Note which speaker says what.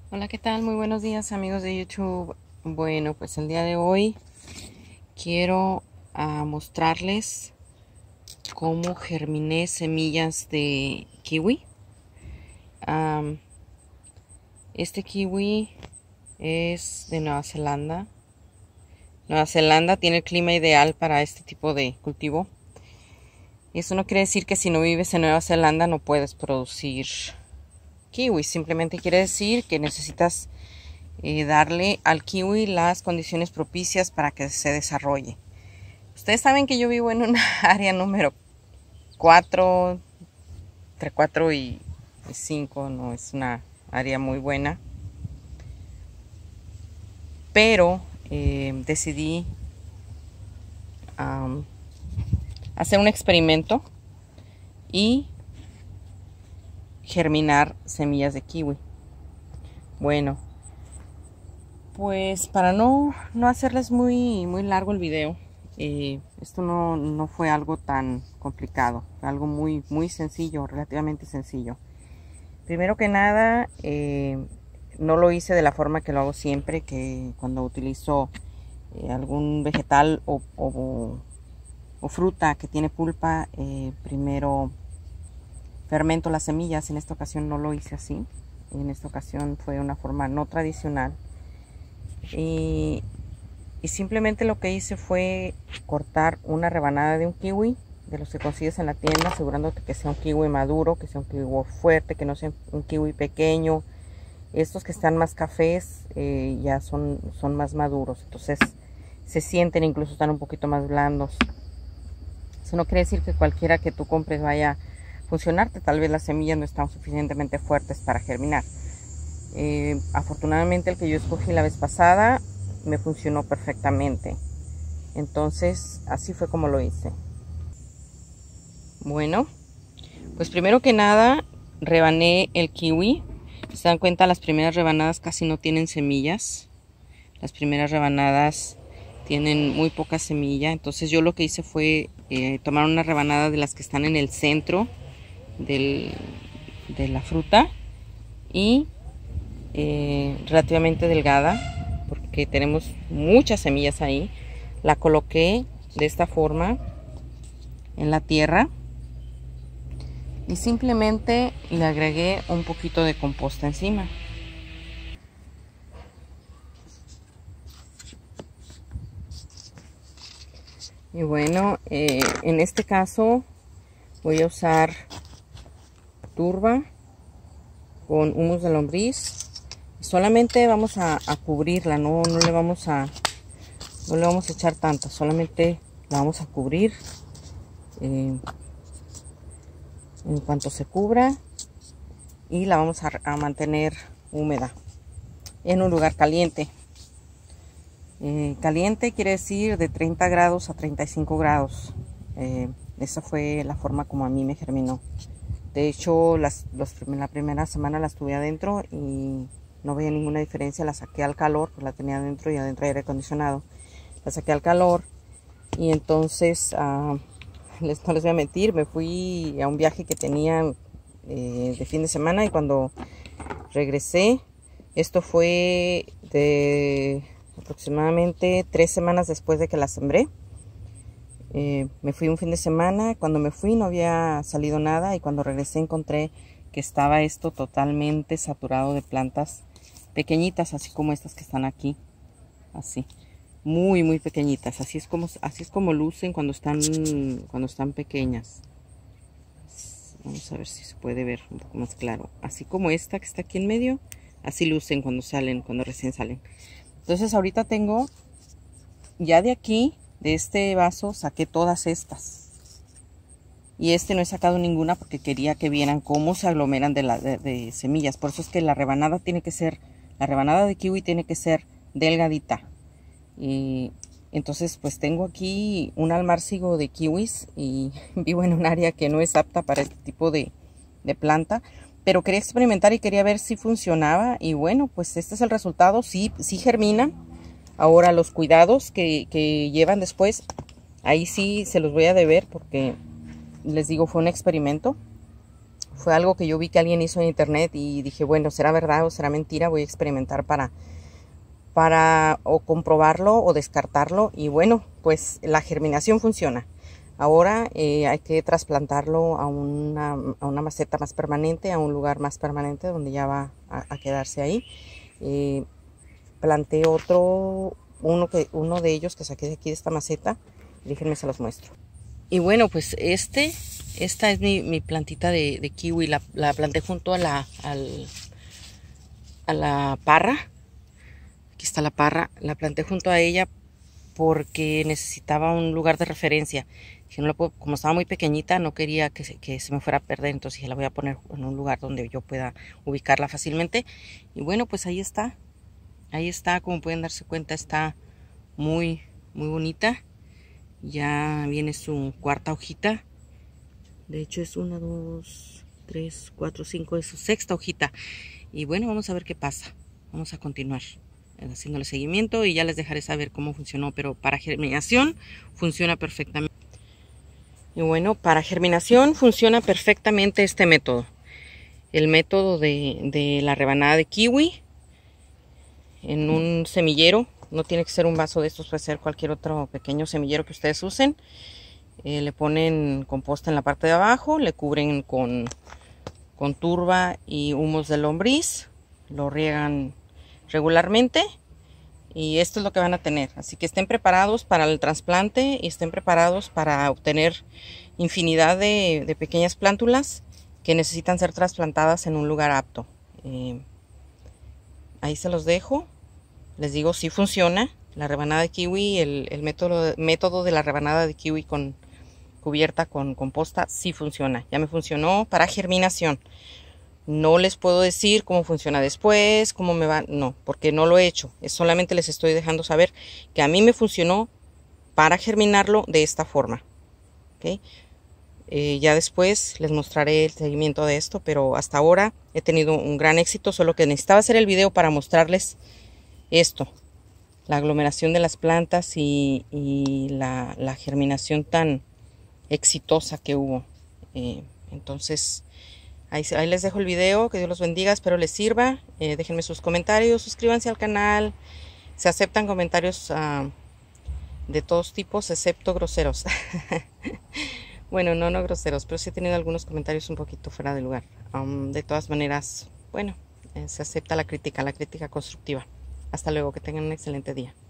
Speaker 1: Hola, ¿qué tal? Muy buenos días, amigos de YouTube. Bueno, pues el día de hoy quiero mostrarles cómo germiné semillas de kiwi. Am, este kiwi es de Nueva Zelanda. Nueva Zelanda tiene el clima ideal para este tipo de cultivo. Y eso no quiere decir que si no vives en Nueva Zelanda no puedes producir kiwi. Simplemente quiere decir que necesitas darle al kiwi las condiciones propicias para que se desarrolle. Ustedes saben que yo vivo en una área número 4, entre 4 y 5, no es una área muy buena, pero decidí hacer un experimento y germinar semillas de kiwi. Bueno, pues para no hacerles muy largo el video, esto no fue algo tan complicado, fue algo muy sencillo, relativamente sencillo. Primero que nada, no lo hice de la forma que lo hago siempre, que cuando utilizo algún vegetal o fruta que tiene pulpa, primero fermento las semillas. En esta ocasión no lo hice así, en esta ocasión fue una forma no tradicional. Y simplemente lo que hice fue cortar una rebanada de un kiwi, de los que consigues en la tienda, asegurándote que sea un kiwi maduro, que sea un kiwi fuerte, que no sea un kiwi pequeño. Estos que están más cafés ya son más maduros, entonces se sienten, incluso están un poquito más blandos. Eso no quiere decir que cualquiera que tú compres vaya a funcionarte, tal vez las semillas no están suficientemente fuertes para germinar. Afortunadamente el que yo escogí la vez pasada me funcionó perfectamente, entonces así fue como lo hice. Bueno, pues primero que nada rebané el kiwi. Se dan cuenta, las primeras rebanadas casi no tienen semillas, las primeras rebanadas tienen muy poca semilla. Entonces yo lo que hice fue tomar una rebanada de las que están en el centro de la fruta y relativamente delgada, porque tenemos muchas semillas ahí. La coloqué de esta forma en la tierra y simplemente le agregué un poquito de composta encima. Y bueno, en este caso voy a usar turba con humus de lombriz. Solamente vamos a cubrirla, no le vamos a echar tanta, solamente la vamos a cubrir. En cuanto se cubra, y la vamos a mantener húmeda en un lugar caliente. Caliente quiere decir de 30 grados a 35 grados. Esa fue la forma como a mí me germinó. De hecho, la primera semana la estuve adentro y no veía ninguna diferencia. La saqué al calor, pues la tenía adentro y adentro hay aire acondicionado. La saqué al calor y entonces, no les voy a mentir, me fui a un viaje que tenía de fin de semana, y cuando regresé, esto fue de aproximadamente 3 semanas después de que la sembré. Me fui un fin de semana. Cuando me fui no había salido nada, y cuando regresé encontré que estaba esto totalmente saturado de plantas pequeñitas, así como estas que están aquí, así muy pequeñitas. Así es como lucen cuando están pequeñas. Vamos a ver si se puede ver un poco más claro. Así como esta que está aquí en medio, así lucen cuando recién salen. Entonces ahorita tengo ya de aquí, de este vaso, saqué todas estas. Y no he sacado ninguna porque quería que vieran cómo se aglomeran de semillas. Por eso es que la rebanada de kiwi tiene que ser delgadita. Y entonces pues tengo aquí un almácigo de kiwis y vivo en un área que no es apta para este tipo de planta, pero quería experimentar y quería ver si funcionaba. Y bueno, pues este es el resultado. Sí germinan. Ahora los cuidados que llevan después, ahí sí se los voy a deber, porque les digo, fue un experimento. Fue algo que yo vi que alguien hizo en internet y dije, bueno, ¿será verdad o será mentira? Voy a experimentar para o comprobarlo o descartarlo. Y bueno, pues la germinación funciona. Ahora hay que trasplantarlo a una maceta más permanente, a un lugar más permanente donde ya va a quedarse ahí. Planté uno de ellos que saqué de aquí de esta maceta. Déjenme se los muestro. Y bueno, pues esta es mi plantita de kiwi. La planté junto a la parra. Aquí está la parra. La planté junto a ella porque necesitaba un lugar de referencia. Dije, no como estaba muy pequeñita, no quería que se me fuera a perder. Entonces dije, la voy a poner en un lugar donde yo pueda ubicarla fácilmente. Y bueno, pues ahí está. Ahí está, como pueden darse cuenta, está muy bonita. Ya viene su cuarta hojita. De hecho es 1, 2, 3, 4, 5, es su sexta hojita. Y bueno, vamos a ver qué pasa. Vamos a continuar haciéndole seguimiento y ya les dejaré saber cómo funcionó. Pero para germinación funciona perfectamente. Y bueno, para germinación funciona perfectamente este método. El método de la rebanada de kiwi en un semillero. No tiene que ser un vaso de estos, puede ser cualquier otro pequeño semillero que ustedes usen. Le ponen composta en la parte de abajo, le cubren con turba y humus de lombriz, lo riegan regularmente y esto es lo que van a tener. Así que estén preparados para el trasplante y estén preparados para obtener infinidad de pequeñas plántulas que necesitan ser trasplantadas en un lugar apto. Ahí se los dejo. Les digo, sí funciona la rebanada de kiwi, el método de la rebanada de kiwi cubierta con composta, sí funciona. Ya me funcionó para germinación. No les puedo decir cómo funciona después, cómo me va, no, porque no lo he hecho. Solamente les estoy dejando saber que a mí me funcionó para germinarlo de esta forma. ¿Okay? Ya después les mostraré el seguimiento de esto, pero hasta ahora he tenido un gran éxito, solo que necesitaba hacer el video para mostrarles esto, la aglomeración de las plantas y la germinación tan exitosa que hubo. Entonces ahí les dejo el video, que Dios los bendiga, espero les sirva. Déjenme sus comentarios, suscríbanse al canal. Se aceptan comentarios de todos tipos excepto groseros. Bueno, no groseros, pero sí he tenido algunos comentarios un poquito fuera de lugar. De todas maneras, bueno, se acepta la crítica constructiva. Hasta luego, que tengan un excelente día.